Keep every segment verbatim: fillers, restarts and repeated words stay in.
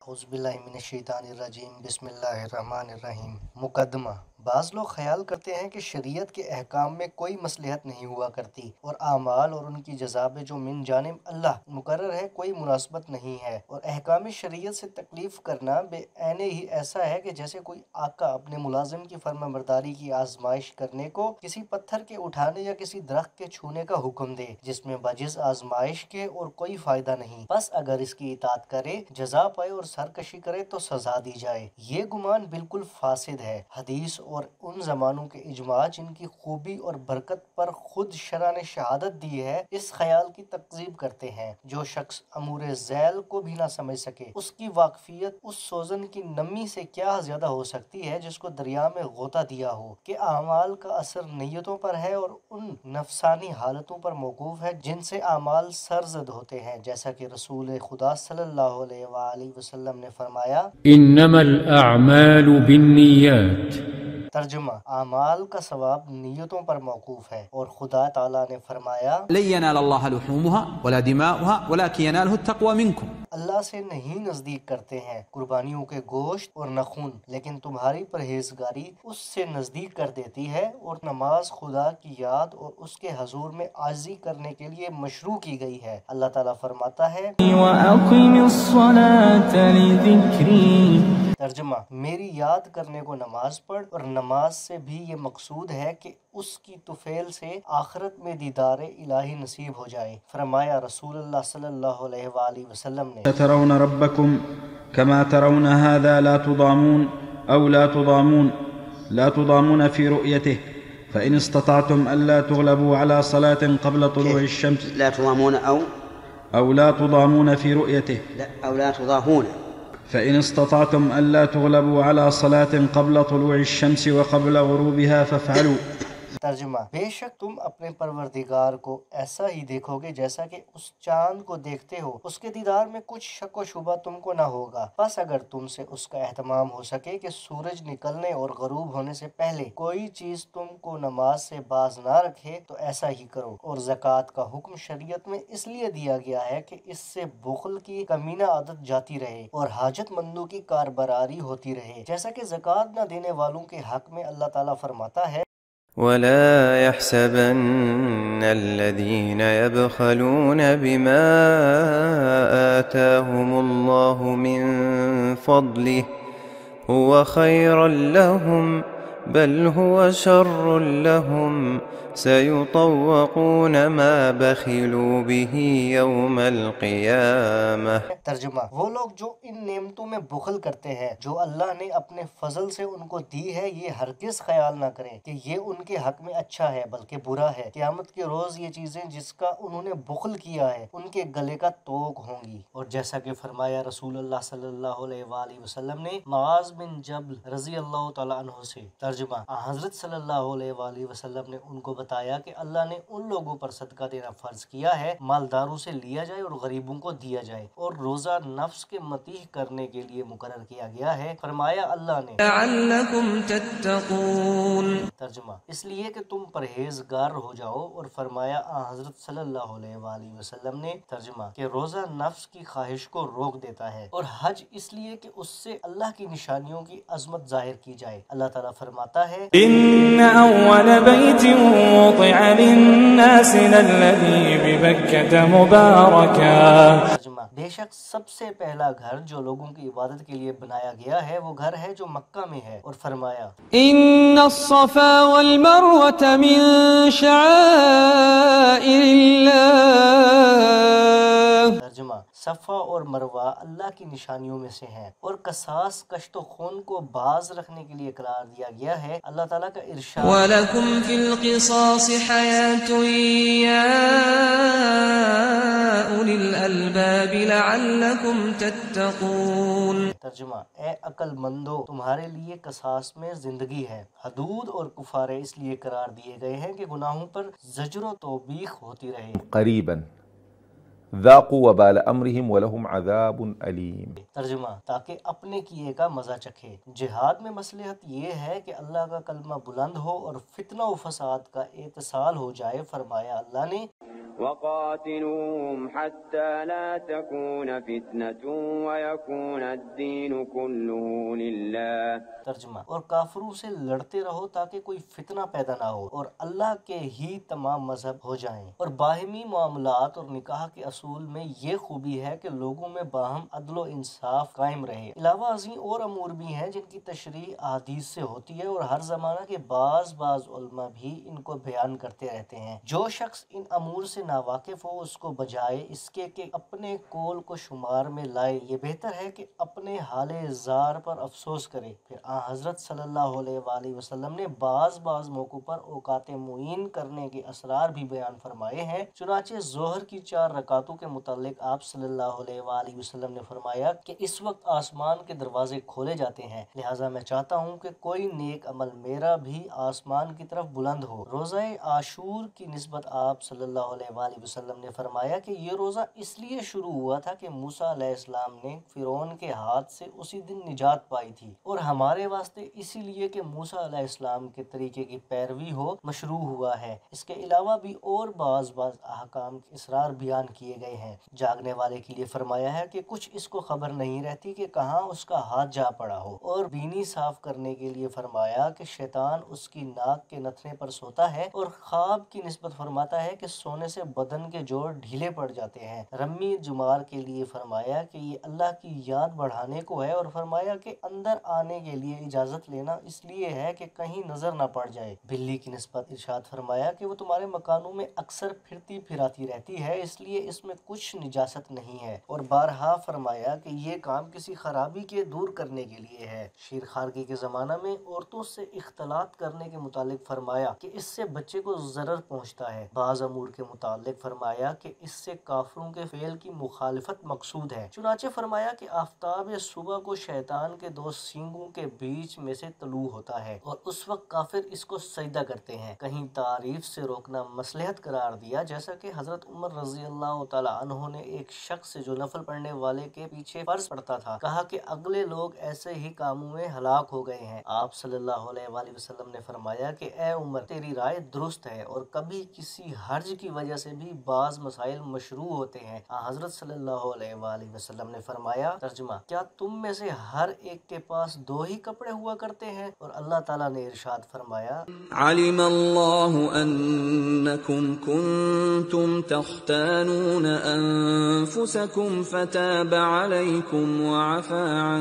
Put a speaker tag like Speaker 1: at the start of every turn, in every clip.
Speaker 1: اعوذ باللہ من الشیطان الرجیم، بسم اللہ الرحمن الرحیم۔ مقدمہ: بعض لوگ خیال کرتے ہیں کہ شریعت کے احکام میں کوئی مصلحت نہیں ہوا کرتی اور اعمال اور ان کی جزا میں جو من جانب اللہ مقرر ہے کوئی مناسبت نہیں ہے، اور احکام شریعت سے تکلیف کرنا بے عین ہی ایسا ہے کہ جیسے کوئی آقا اپنے ملازم کی فرما برداری کی آزمائش کرنے کو کسی پتھر کے اٹھانے یا کسی درخت کے چھونے کا حکم دے جس میں بجز آزمائش کے اور کوئی فائدہ نہیں، بس اگر اس کی اطاعت کرے جزا پائے اور سرکشی کرے تو سزا دی جائے۔ یہ گمان بالکل فاسد ہے۔ حدیث اور ان زمانوں کے اجماع جن کی خوبی اور برکت پر خود شرع نے شہادت دی ہے اس خیال کی تکذیب کرتے ہیں۔ جو شخص امور ذیل کو بھی نہ سمجھ سکے اس کی واقفیت اس سوزن کی نمی سے کیا زیادہ ہو سکتی ہے جس کو دریا میں غوطہ دیا ہو کہ اعمال کا اثر نیتوں پر ہے اور ان نفسانی حالتوں پر موقوف ہے جن سے اعمال سرزد ہوتے ہیں، جیسا کہ رسول خدا صلی اللہ علیہ وآلہ وسلم نے فرمایا:
Speaker 2: انما الاعمال بالنیات۔
Speaker 1: ترجمہ: اعمال کا ثواب نیتوں پر موقوف ہے، اور خدا تعالیٰ نے فرمایا:
Speaker 3: لن ينال الله لحومها ولا دماؤها ولكن يناله التقوى منكم۔
Speaker 1: اللہ سے نہیں نزدیک کرتے ہیں قربانیوں کے گوشت اور نخون، لیکن تمہاری پرہیزگاری اس سے نزدیک کر دیتی ہے، اور نماز خدا کی یاد اور اس کے حضور میں عاجزی کرنے کے لیے مشروع کی گئی ہے۔ اللہ تعالیٰ فرماتا ہے:
Speaker 4: وَأَقِمِ الصَّلَاةَ لِذِكْرِي۔
Speaker 1: ترجمہ: میری یاد کرنے کو نماز پڑھ، اور نماز سے بھی یہ مقصود ہے کہ اس کی طفیل سے آخرت میں دیدار الہی نصیب ہو جائے۔ فرمایا رسول اللہ صلی اللہ علیہ وآلہ وسلم نے:
Speaker 5: ترون ربكم كما ترون هذا لا تضامون أو لا تضامون لا تضامون في رؤيته فإن استطعتم ألا تغلبوا على صلاة قبل طلوع الشمس
Speaker 6: لا تضامون أو
Speaker 5: أو لا تضامون في رؤيته
Speaker 6: لا أو لا تضاهون
Speaker 5: فإن استطعتم ألا تغلبوا على صلاة قبل طلوع الشمس وقبل غروبها فافعلوا۔
Speaker 1: ترجمہ: بے شک تم اپنے پروردگار کو ایسا ہی دیکھو گے جیسا کہ اس چاند کو دیکھتے ہو، اس کے دیدار میں کچھ شک و شبہ تم کو نہ ہوگا، بس اگر تم سے اس کا اہتمام ہو سکے کہ سورج نکلنے اور غروب ہونے سے پہلے کوئی چیز تم کو نماز سے باز نہ رکھے تو ایسا ہی کرو۔ اور زکوٰۃ کا حکم شریعت میں اس لیے دیا گیا ہے کہ اس سے بخل کی کمینہ عادت جاتی رہے اور حاجت مندوں کی کاربراری ہوتی رہے، جیسا کہ زکوٰۃ نہ دینے والوں کے حق میں اللہ تعالیٰ فرماتا ہے:
Speaker 7: ولا يحسبن الذين يبخلون بما آتاهم الله من فضله هو خيرا لهم بل هو شر لهم سيطوقون ما بخلوا به يوم القيامة۔
Speaker 1: ترجمہ: وہ لوگ جو ان نعمتوں میں بخل کرتے ہیں جو اللہ نے اپنے فضل سے ان کو دی ہے، یہ ہرگز خیال نہ کریں کہ یہ ان کے حق میں اچھا ہے، بلکہ برا ہے۔ قیامت کے روز یہ چیزیں جس کا انہوں نے بخل کیا ہے ان کے گلے کا توق ہوں گی۔ اور جیسا کہ فرمایا رسول اللہ صلی اللہ علیہ وآلہ وسلم نے معاذ بن جبل رضی اللہ تعالیٰ عنہ سے، ترجمہ: حضرت صلی اللہ علیہ وآلہ وسلم نے ان کو بتایا کہ اللہ نے ان لوگوں پر صدقہ دینا فرض کیا ہے مالداروں سے لیا جائے اور غریبوں کو دیا جائے، اور روزہ نفس کے متیح کرنے کے لیے مقرر کیا گیا ہے۔ فرمایا اللہ نے:
Speaker 4: لعلكم تتقون۔
Speaker 1: ترجمہ: اس لیے کہ تم پرہیزگار ہو جاؤ، اور فرمایا حضرت صلی اللہ علیہ وآلہ وسلم نے، ترجمہ: کہ روزہ نفس کی خواہش کو روک دیتا ہے، اور حج اس لیے کہ اس سے اللہ کی نشانیوں کی عظمت ظاہر کی جائے۔ اللہ تعالیٰ فرماتا ہے:
Speaker 4: إن أول بيت وضع للناس للذي ببكة مباركا۔
Speaker 1: ترجمہ: بے شک سب سے پہلا گھر جو لوگوں کی عبادت کے لیے بنایا گیا ہے وہ گھر ہے جو مکہ میں ہے، اور فرمایا:
Speaker 4: إن الصفا والمروة من شعائر الله۔
Speaker 1: ترجمہ: صفا اور مروہ اللہ کی نشانیوں میں سے ہیں، اور قصاص کشت و خون کو باز رکھنے کے لیے قرار دیا گیا ہے۔ اللہ تعالیٰ کا ارشاد:
Speaker 4: وَلَكُمْ فِي الْقِصَاصِ حَيَاةٌ يَا أُولِي الْأَلْبَابِ لَعَلَّكُمْ تَتَّقُونَ۔
Speaker 1: ترجمہ: اے عقل مندو، تمہارے لیے قصاص میں زندگی ہے۔ حدود اور کفارے اس لیے قرار دیے گئے ہیں کہ گناہوں پر زجر و توبیخ ہوتی رہے۔
Speaker 8: قریباً ذاقوا وبال امرهم ولهم عذاب علیم۔
Speaker 1: ترجمہ: تاکہ اپنے کیے کا مزہ چکھے۔ جہاد میں مصلحت یہ ہے کہ اللہ کا کلمہ بلند ہو اور فتنہ و فساد کا اتصال ہو جائے۔ فرمایا اللہ نے:
Speaker 9: وقاتلوهم حتى لا تكون فتنة ويكون الدين كله لله.
Speaker 1: ترجمہ: اور کافروں سے لڑتے رہو تاکہ کوئی فتنہ پیدا نہ ہو اور اللہ کے ہی تمام مذہب ہو جائیں. اور باہمی معاملات اور نکاح کے اصول میں یہ خوبی ہے کہ لوگوں میں باہم عدل و انصاف قائم رہے. علاوہ ازیں اور امور بھی ہیں جن کی تشریح احادیث سے ہوتی ہے اور ہر زمانہ کے بعض بعض علماء بھی ان کو بیان کرتے رہتے ہیں. جو شخص ان امور سے ناواقف ہو اس کو بجائے اس کے کہ اپنے قول کو شمار میں لائے یہ بہتر ہے کہ اپنے حال زار پر افسوس کرے. پھر آن حضرت صلی اللہ علیہ وآلہ وسلم نے بعض بعض موقعوں پر اوقات معین کرنے کے اسرار بھی بیان فرمائے ہیں. چنانچہ ظہر کی چار رکعتوں کے متعلق آپ صلی اللہ علیہ وآلہ وسلم نے فرمایا کہ اس وقت آسمان کے دروازے کھولے جاتے ہیں، لہٰذا میں چاہتا ہوں کہ کوئی نیک عمل میرا بھی آسمان کی طرف بلند ہو. روزہ عاشور کی نسبت آپ صلی اللہ علیہ وآلہ وسلم نے فرمایا کہ یہ روزہ اس لیے شروع ہوا تھا کہ موسیٰ علیہ السلام نے فرعون کے ہاتھ سے اسی دن نجات پائی تھی، اور ہمارے واسطے اسی لیے کہ موسیٰ علیہ السلام کے طریقے کی پیروی ہو مشروع ہوا ہے. اس کے علاوہ بھی اور بعض بعض احکام کے اسرار بیان کیے گئے ہیں. جاگنے والے کے لیے فرمایا ہے کہ کچھ اس کو خبر نہیں رہتی کہ کہاں اس کا ہاتھ جا پڑا ہو، اور بینی صاف کرنے کے لیے فرمایا کہ شیطان اس کی ناک کے نتھنے پر سوتا ہے، اور خواب کی نسبت فرماتا ہے کہ سونے سے بدن کے جوڑ ڈھیلے پڑ جاتے ہیں. رمی جمار کے لیے فرمایا کہ یہ اللہ کی یاد بڑھانے کو ہے، اور فرمایا کہ اندر آنے کے لیے اجازت لینا اس لیے ہے کہ کہیں نظر نہ پڑ جائے. بلی کی نسبت ارشاد فرمایا کہ وہ تمہارے مکانوں میں اکثر پھرتی پھراتی رہتی ہے، اس لیے اس میں کچھ نجاست نہیں ہے. اور بارہا فرمایا کہ یہ کام کسی خرابی کے دور کرنے کے لیے ہے. شیر خارگی کے زمانہ میں عورتوں سے اختلاط کرنے کے متعلق فرمایا کہ اس سے بچے کو ضرر پہنچتا ہے. بعض امور کے متعلق فرمایا کہ اس سے کافروں کے فعل کی مخالفت مقصود ہے. چنانچہ فرمایا کہ آفتاب صبح کو شیطان کے دو سینگوں کے بیچ میں سے طلوع ہوتا ہے اور اس وقت کافر اس کو سجدہ کرتے ہیں. کہیں تعریف سے روکنا مصلحت قرار دیا، جیسا کہ حضرت عمر رضی اللہ تعالی عنہ نے ایک شخص سے جو نفل پڑھنے والے کے پیچھے فرض پڑھتا تھا کہا کہ اگلے لوگ ایسے ہی کاموں میں ہلاک ہو گئے ہیں. آپ صلی اللہ علیہ وآلہ وسلم نے فرمایا کہ اے عمر، تیری رائے درست ہے، اور کبھی کسی حرج کی وجہ سے بھی بعض مسائل مشروع ہوتے ہیں. حضرت صلی اللہ علیہ وآلہ وسلم نے فرمایا، ترجمہ: کیا تم میں سے ہر ایک کے پاس دو ہی کپڑے ہوا کرتے ہیں؟ اور اللہ تعالیٰ نے ارشاد فرمایا،
Speaker 4: علم اللہ انکم کنتم تختانون انفسکم فتاب علیکم وعفا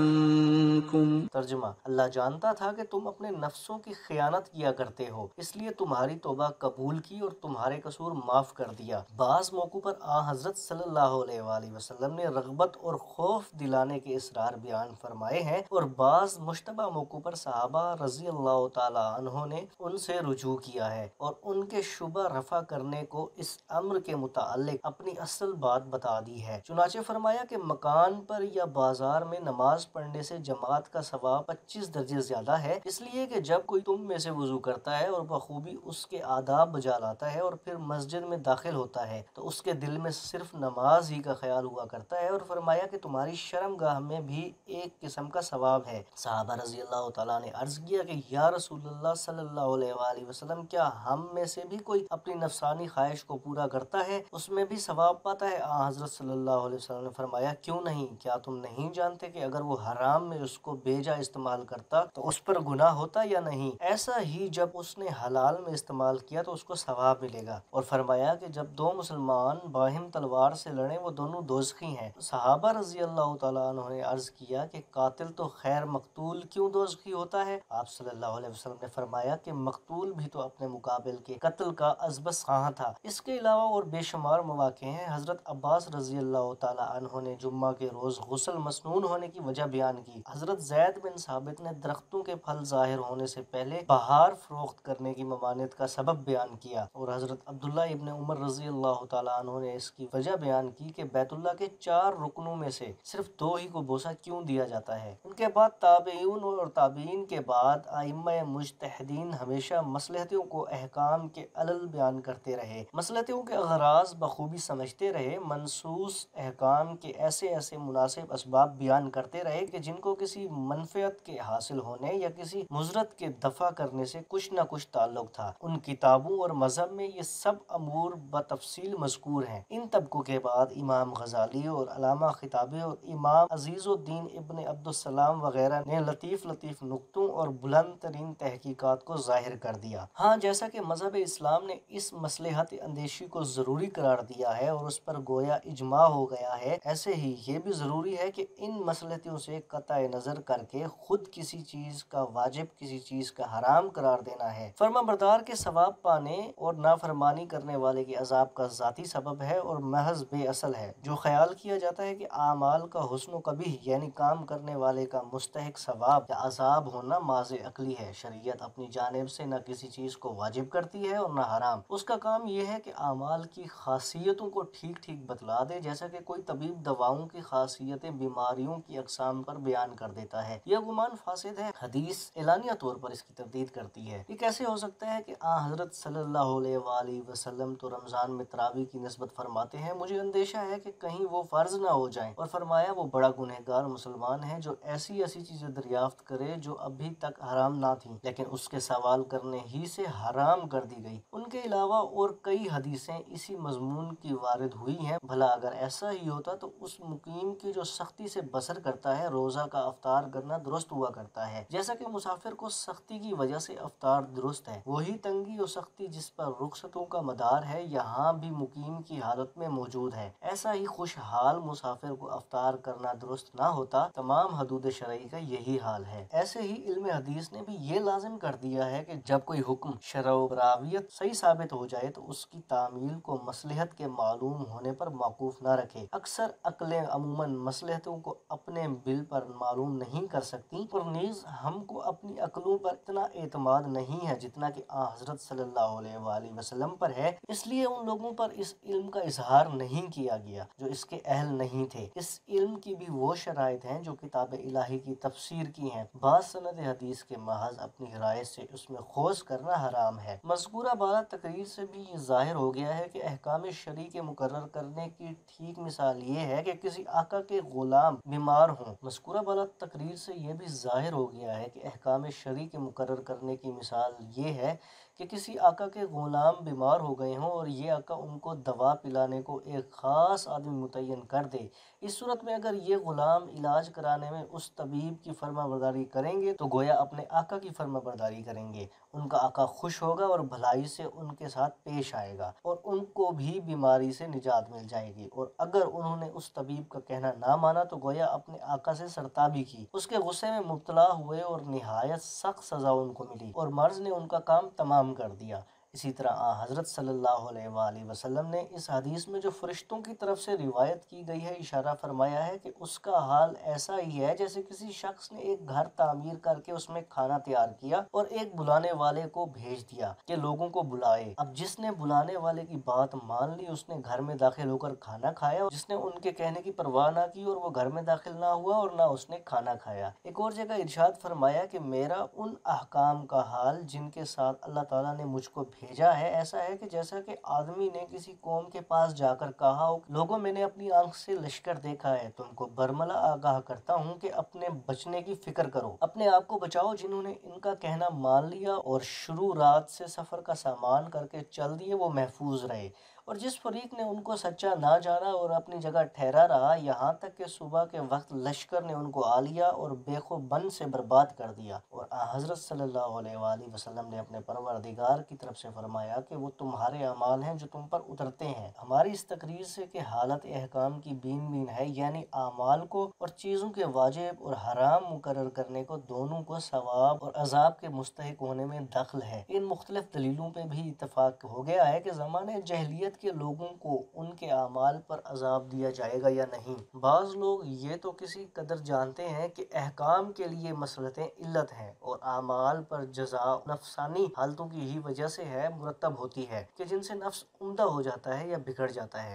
Speaker 4: عنکم.
Speaker 1: ترجمہ: اللہ جانتا تھا کہ تم اپنے نفسوں کی خیانت کیا کرتے ہو، اس لیے تمہاری توبہ قبول کی اور تمہارے قصور معاف کر دیا. بعض موقعوں پر آ حضرت صلی اللہ علیہ وآلہ وسلم نے رغبت اور خوف دلانے کے اسرار بیان فرمائے ہیں، اور بعض مشتبہ موقعوں پر صحابہ رضی اللہ تعالی عنہ نے ان سے رجوع کیا ہے اور ان کے شبہ رفع کرنے کو اس امر کے متعلق اپنی اصل بات بتا دی ہے. چنانچہ فرمایا کہ مکان پر یا بازار میں نماز پڑھنے سے جماعت کا ثواب پچیس درجے زیادہ ہے، اس لیے کہ جب کوئی تم میں سے وضو کرتا ہے اور بخوبی اس کے آداب بجا لاتا ہے اور پھر مسجد میں داخل ہوتا ہے تو اس کے دل میں صرف نماز ہی کا خیال ہوا کرتا ہے. اور فرمایا کہ تمہاری شرم گاہ میں بھی ایک قسم کا ثواب ہے. صحابہ رضی اللہ تعالیٰ نے عرض کیا کہ یا رسول اللہ صلی اللہ علیہ وآلہ وسلم، کیا ہم میں سے بھی کوئی اپنی نفسانی خواہش کو پورا کرتا ہے اس میں بھی ثواب پاتا ہے؟ آن حضرت صلی اللہ علیہ وسلم نے فرمایا، کیوں نہیں؟ کیا تم نہیں جانتے کہ اگر وہ حرام میں اس کو بیجا استعمال کرتا تو اس پر گناہ ہوتا یا نہیں؟ ایسا ہی جب اس نے حلال میں استعمال کیا تو اس کو ثواب ملے گا. اور فرمایا کہ جب دو مسلمان باہم تلوار سے لڑیں وہ دونوں دوزخی ہیں. صحابہ رضی اللہ تعالیٰ عنہ نے عرض کیا کہ قاتل تو خیر مقتول کیوں دوزخی ہوتا ہے؟ آپ صلی اللہ علیہ وسلم نے فرمایا کہ مقتول بھی تو اپنے مقابل کے قتل کا ازبس خواہاں تھا. اس کے علاوہ اور بے شمار مواقع ہیں. حضرت عباس رضی اللہ تعالیٰ عنہ نے جمعہ کے روز غسل مسنون ہونے کی وجہ بیان کی. حضرت زید بن ثابت نے درختوں کے پھل ظاہر ہونے سے پہلے بہار فروخت کرنے کی ممانعت کا سبب بیان کیا. اور حضرت عبداللہ ابن عمر رضی اللہ تعالیٰ عنہ نے اس کی وجہ بیان کی کہ بیت اللہ کے چار رکنوں میں سے صرف دو ہی کو بوسہ کیوں دیا جاتا ہے. ان کے بعد تابعین اور تابعین کے بعد ائمہ مجتہدین ہمیشہ مصلحتوں کو احکام کے علل بیان کرتے رہے، مصلحتوں کے اغراض بخوبی سمجھتے رہے، منصوص احکام کے ایسے ایسے مناسب اسباب بیان کرتے رہے کہ جن کو کسی منفعت کے حاصل ہونے یا کسی مضرت کے دفع کرنے سے کچھ نہ کچھ تعلق تھا. ان کتابوں اور مذہب میں یہ سب امور بتفصیل مذکور ہیں۔ ان طبقوں کے بعد امام غزالی اور علامہ خطابی اور امام عزیز الدین ابن عبدالسلام وغیرہ نے لطیف لطیف نکتوں اور بلند ترین تحقیقات کو ظاہر کر دیا۔ ہاں، جیسا کہ مذہب اسلام نے اس مصلحت اندیشی کو ضروری قرار دیا ہے اور اس پر گویا اجماع ہو گیا ہے، ایسے ہی یہ بھی ضروری ہے کہ ان مصلحتوں سے قطع نظر کر کے خود کسی چیز کا واجب کسی چیز کا حرام قرار دینا ہے۔ فرما بردار کے ثواب پانے اور نافرمانی کرنے والے کے عذاب کا ذاتی سبب ہے اور محض بے اصل ہے۔ جو خیال کیا جاتا ہے کہ اعمال کا حسن و قبیح یعنی کام کرنے والے کا مستحق ثواب یا عذاب ہونا ماذ عقلی ہے۔ شریعت اپنی جانب سے نہ کسی چیز کو واجب کرتی ہے اور نہ حرام۔ اس کا کام یہ ہے کہ اعمال کی خاصیتوں کو ٹھیک ٹھیک بتلا دے، جیسا کہ کوئی طبیب دواؤں کی خاصیتیں بیماریوں کی اقسام پر بیان کر دیتا ہے۔ یہ گمان فاسد ہے۔ حدیث اعلانیہ طور پر اس کی تردید کرتی ہے۔ یہ کیسے ہو سکتا ہے کہ آن حضرت صلی اللہ علیہ وآلہ وسلم تو رمضان میں تراویح کی نسبت فرماتے ہیں، مجھے اندیشہ ہے کہ کہیں وہ فرض نہ ہو جائیں، اور فرمایا وہ بڑا گنہگار مسلمان ہے جو ایسی ایسی چیزیں دریافت کرے جو ابھی تک حرام نہ تھیں لیکن اس کے سوال کرنے ہی سے حرام کر دی گئی۔ ان کے علاوہ اور کئی حدیثیں اسی مضمون کی وارد ہوئی ہیں۔ بھلا اگر ایسا ہی ہوتا تو اس مقیم کی جو سختی سے بسر کرتا ہے روزہ کا افطار کرنا درست ہوا کرتا ہے، جیسا کہ مسافر کو سختی کی وجہ سے افطار درست ہے۔ وہی تنگی اور سختی جس پر رخصتوں کا مدار ہے یہاں بھی مقیم کی حالت میں موجود ہے۔ ایسا ہی خوشحال مسافر کو افطار کرنا درست نہ ہوتا۔ تمام حدود شرعی کا یہی حال ہے۔ ایسے ہی علم حدیث نے بھی یہ لازم کر دیا ہے کہ جب کوئی حکم شرع و راویت صحیح ثابت ہو جائے تو اس کی تعمیل کو مصلحت کے معلوم ہونے پر موقوف نہ رکھے۔ اکثر عقلیں عموماً مصلحتوں کو اپنے بل پر معلوم نہیں کر سکتی، اور نیز ہم کو اپنی عقلوں پر اتنا اعتماد نہیں ہے جتنا کہ آن حضرت صلی اللہ علیہ وآلہ وسلم پر ہے، اس لیے ان لوگوں پر اس علم کا اظہار نہیں کیا گیا جو اس کے اہل نہیں تھے۔ اس علم کی بھی وہ شرائط ہیں جو کتاب الہی کی تفسیر کی ہیں۔ بعض سند حدیث کے محض اپنی رائے سے اس میں خوض کرنا حرام ہے۔ مذکورہ بالا تقریر سے بھی یہ ظاہر ہو گیا ہے کہ احکام شرعی کے مقرر کرنے کی ٹھیک مثال یہ ہے کہ کسی آقا کے غلام بیمار ہوں۔ مذکورہ بالا تقریر سے یہ بھی ظاہر ہو گیا ہے کہ احکام شرعی کے مقرر کرنے کی مثال یہ ہے کہ کسی آقا کے غلام بیمار ہو گئے ہوں اور یہ آقا ان کو دوا پلانے کو ایک خاص آدمی متعین کر دے۔ اس صورت میں اگر یہ غلام علاج کرانے میں اس طبیب کی فرما برداری کریں گے تو گویا اپنے آقا کی فرما برداری کریں گے۔ ان کا آقا خوش ہوگا اور بھلائی سے ان کے ساتھ پیش آئے گا اور ان کو بھی بیماری سے نجات مل جائے گی، اور اگر انہوں نے اس طبیب کا کہنا نہ مانا تو گویا اپنے آقا سے سرتابی کی، اس کے غصے میں مبتلا ہوئے اور نہایت سخت سزا ان کو ملی، اور مرض نے ان کا کام تمام کر دیا۔ اسی طرح آن حضرت صلی اللہ علیہ وآلہ وسلم نے اس حدیث میں جو فرشتوں کی طرف سے روایت کی گئی ہے اشارہ فرمایا ہے کہ اس کا حال ایسا ہی ہے جیسے کسی شخص نے ایک گھر تعمیر کر کے اس میں کھانا تیار کیا اور ایک بلانے والے کو بھیج دیا کہ لوگوں کو بلائے۔ اب جس نے بلانے والے کی بات مان لی اس نے گھر میں داخل ہو کر کھانا کھایا، جس نے ان کے کہنے کی پرواہ نہ کی اور وہ گھر میں داخل نہ ہوا اور نہ اس نے کھانا کھایا۔ ایک اور جگہ ارشاد فرمایا کہ میرا ان احکام کا حال جن کے ساتھ اللہ تعالیٰ نے مجھ کو بھیجا ہے ایسا ہے کہ جیسا کہ آدمی نے کسی قوم کے پاس جا کر کہا ہو، لوگوں میں نے اپنی آنکھ سے لشکر دیکھا ہے، تم کو برملا آگاہ کرتا ہوں کہ اپنے بچنے کی فکر کرو، اپنے آپ کو بچاؤ۔ جنہوں نے ان کا کہنا مان لیا اور شروع رات سے سفر کا سامان کر کے چل دیے وہ محفوظ رہے، اور جس فریق نے ان کو سچا نہ جانا اور اپنی جگہ ٹھہرا رہا یہاں تک کہ صبح کے وقت لشکر نے ان کو آ لیا اور بیخ و بن سے برباد کر دیا۔ اور حضرت صلی اللہ علیہ وآلہ وسلم نے اپنے پروردگار کی طرف سے فرمایا کہ وہ تمہارے اعمال ہیں جو تم پر اترتے ہیں۔ ہماری اس تقریر سے کہ حالت احکام کی بین بین ہے، یعنی اعمال کو اور چیزوں کے واجب اور حرام مقرر کرنے کو دونوں کو ثواب اور عذاب کے مستحق ہونے میں دخل ہے۔ ان مختلف دلیلوں پہ بھی اتفاق ہو گیا ہے کہ زمانے جاہلیت کے لوگوں کو ان کے اعمال پر عذاب دیا جائے گا یا نہیں۔ بعض لوگ یہ تو کسی قدر جانتے ہیں کہ احکام کے لیے مصلحتیں علت ہیں اور اعمال پر جزا نفسانی حالتوں کی ہی وجہ سے ہے مرتب ہوتی ہے کہ جن سے نفس عمدہ ہو جاتا ہے یا بگڑ جاتا ہے،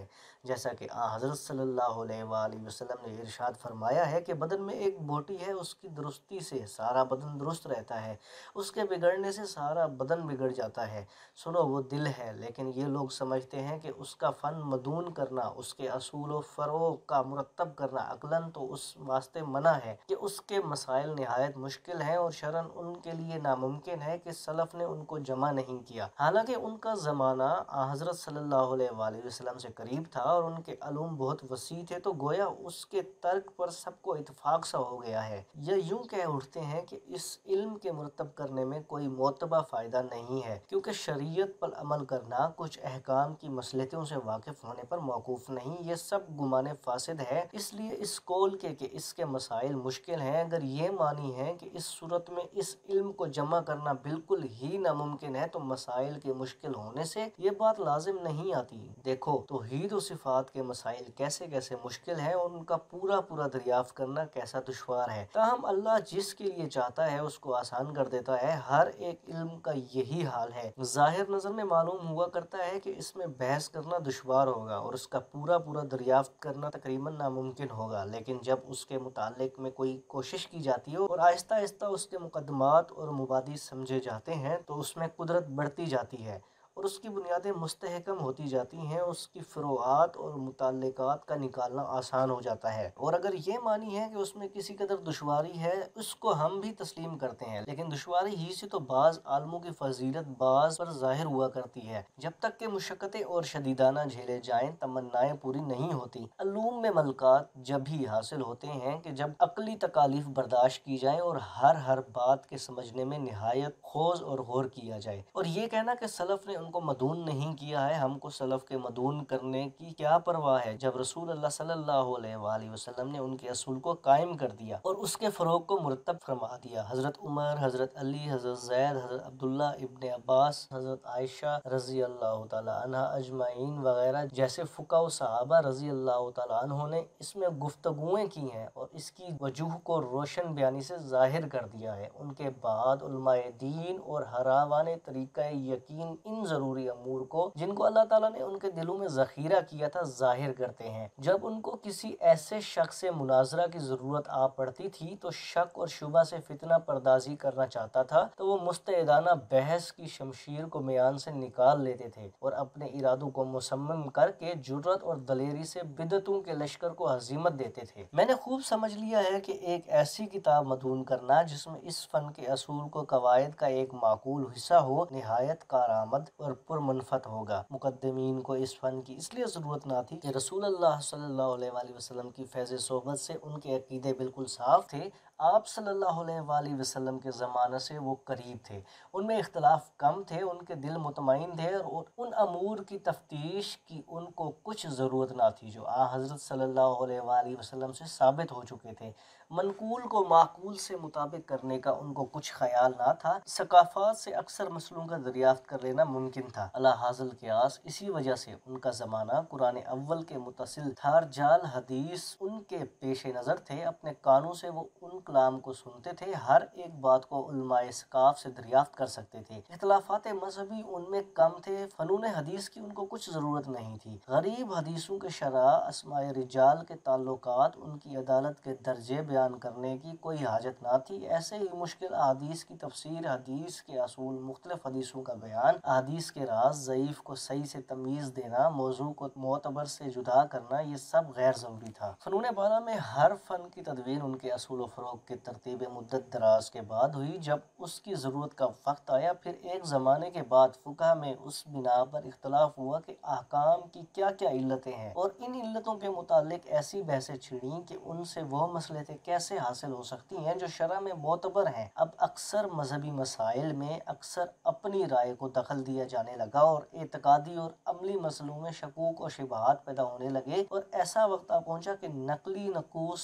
Speaker 1: جیسا کہ آن حضرت صلی اللہ علیہ وآلہ وسلم نے ارشاد فرمایا ہے کہ بدن میں ایک بوٹی ہے، اس کی درستی سے سارا بدن درست رہتا ہے، اس کے بگڑنے سے سارا بدن بگڑ جاتا ہے۔ سنو وہ دل ہے، لیکن یہ لوگ سمجھتے ہیں کہ اس کا فن مدون کرنا، اس کے اصول و فروغ کا مرتب کرنا عقلاً تو اس واسطے منع ہے کہ اس کے مسائل نہایت مشکل ہیں اور شرعاً ان کے لیے ناممکن ہے کہ سلف نے ان کو جمع نہیں کیا۔ حالانکہ ان کا زمانہ آن حضرت صلی اللہ علیہ وآلہ وسلم سے قریب تھا اور ان کے علوم بہت وسیع تھے، تو گویا اس کے ترک پر سب کو اتفاق سا ہو گیا ہے۔ یہ یوں کہہ اٹھتے ہیں کہ اس علم کے مرتب کرنے میں کوئی معتبر فائدہ نہیں ہے، کیونکہ شریعت پر عمل کرنا کچھ احکام کی مصلحتوں سے واقف ہونے پر موقوف نہیں۔ یہ سب گمان فاسد ہے، اس لیے اس قول کے کہ اس کے مسائل مشکل ہیں، اگر یہ مانی ہے کہ اس صورت میں اس علم کو جمع کرنا بالکل ہی ناممکن ہے، تو مسائل کے مشکل ہونے سے یہ بات لازم نہیں آتی۔ دیکھو توحید و صفات کے مسائل کیسے کیسے مشکل ہیں اور ان کا پورا پورا دریافت کرنا کیسا دشوار ہے، تاہم اللہ جس کے لیے چاہتا ہے اس کو آسان کر دیتا ہے۔ ہر ایک علم کا یہی حال ہے، ظاہر نظر میں معلوم ہوا کرتا ہے کہ اس میں بحث کرنا دشوار ہوگا اور اس کا پورا پورا دریافت کرنا تقریباً ناممکن ہوگا، لیکن جب اس کے متعلق میں کوئی کوشش کی جاتی ہے اور آہستہ آہستہ اس کے مقدمات اور مبادی سمجھے جاتے ہیں تو اس میں قدرت بڑھتی جاتی ہے اور اس کی بنیادیں مستحکم ہوتی جاتی ہیں، اس کی فروعات اور متعلقات کا نکالنا آسان ہو جاتا ہے۔ اور اگر یہ مانی ہے کہ اس میں کسی قدر دشواری ہے، اس کو ہم بھی تسلیم کرتے ہیں، لیکن دشواری ہی سے تو بعض عالموں کی فضیلت بعض پر ظاہر ہوا کرتی ہے۔ جب تک کہ مشقتیں اور شدیدانہ جھیلے جائیں تمنائیں پوری نہیں ہوتی۔ علوم میں ملکات جب ہی حاصل ہوتے ہیں کہ جب عقلی تکالیف برداشت کی جائیں اور ہر ہر بات کے سمجھنے میں نہایت خوض اور غور کیا جائے۔ اور یہ کہنا کہ سلف نے ان کو مدون نہیں کیا ہے، ہم کو سلف کے مدون کرنے کی کیا پرواہ ہے، جب رسول اللہ صلی اللہ علیہ وآلہ وسلم نے ان کے اصول کو قائم کر دیا اور اس کے فروغ کو مرتب فرما دیا۔ حضرت عمر، حضرت علی، حضرت زید، حضرت عبداللہ ابن عباس، حضرت عائشہ رضی اللہ تعالی عنہ اجمعین وغیرہ جیسے فقہاء و صحابہ رضی اللہ تعالی عنہ نے اس میں گفتگویں کی ہیں اور اس کی وجوہ کو روشن بیانی سے ظاہر کر دیا ہے۔ ان کے بعد علماء دین اور حراوان طریقہ یقین ان ضروری امور کو جن کو اللہ تعالیٰ نے ان کے دلوں میں ذخیرہ کیا تھا ظاہر کرتے ہیں۔ جب ان کو کسی ایسے شخص سے مناظرہ کی ضرورت آ پڑتی تھی تو شک اور شبہ سے فتنہ پردازی کرنا چاہتا تھا تو وہ مستعدانہ بحث کی شمشیر کو میان سے نکال لیتے تھے اور اپنے ارادوں کو مصمم کر کے جرأت اور دلیری سے بدعتوں کے لشکر کو ہزیمت دیتے تھے۔ میں نے خوب سمجھ لیا ہے کہ ایک ایسی کتاب مدون کرنا جس میں اس فن کے اصول کو قواعد کا ایک معقول حصہ ہو نہایت کارآمد اور پرمنفعت ہوگا۔ مقدمین کو اس فن کی اس لیے ضرورت نہ تھی کہ رسول اللہ صلی اللہ علیہ وآلہ وسلم کی فیض صحبت سے ان کے عقیدے بالکل صاف تھے، آپ صلی اللہ علیہ وآلہ وسلم کے زمانہ سے وہ قریب تھے، ان میں اختلاف کم تھے، ان کے دل مطمئن تھے اور ان امور کی تفتیش کی ان کو کچھ ضرورت نہ تھی جو آن حضرت صلی اللہ علیہ وآلہ وسلم سے ثابت ہو چکے تھے۔ منقول کو معقول سے مطابق کرنے کا ان کو کچھ خیال نہ تھا، ثقافات سے اکثر مسئلوں کا دریافت کر لینا ممکن تھا۔ علی حاصل قیاس اسی وجہ سے ان کا زمانہ قرآن اول کے متصل تھا، رجال حدیث ان کے پیش نظر تھے، اپنے کانوں سے وہ ان کلام کو سنتے تھے، ہر ایک بات کو علماء ثقاف سے دریافت کر سکتے تھے۔ اختلافات مذہبی ان میں کم تھے، فنون حدیث کی ان کو کچھ ضرورت نہیں تھی۔ غریب حدیثوں کے شرح، اسماء رجال کے تعلقات، ان کی عدالت کے درجے بیان کرنے کی کوئی حاجت نہ تھی۔ ایسے ہی مشکل احادیث کی تفسیر، حدیث کے اصول، مختلف حدیثوں کا بیان، احادیث کے راز، ضعیف کو صحیح سے تمیز دینا، موضوع کو معتبر سے جدا کرنا، یہ سب غیر ضروری تھا۔ فنون بالا میں ہر فن کی تدوین ان کے اصول و فروغ کی ترتیب مدت دراز کے بعد ہوئی۔ جب اس کی ضرورت کا وقت آیا، پھر ایک زمانے کے بعد فقہ میں اس بنا پر اختلاف ہوا کہ احکام کی کیا کیا علتیں ہیں اور ان علتوں کے متعلق ایسی بحثیں چھڑیں کہ ان سے وہ مصلحتیں کیسے حاصل ہو سکتی ہیں جو شرع میں معتبر ہیں۔ اب اکثر مذہبی مسائل میں اکثر اپنی رائے کو دخل دیا جانے لگا اور اعتقادی اور عملی مسئلوں میں شکوک و شبہات پیدا ہونے لگے اور ایسا وقت آ پہنچا کہ نقلی نقوص پر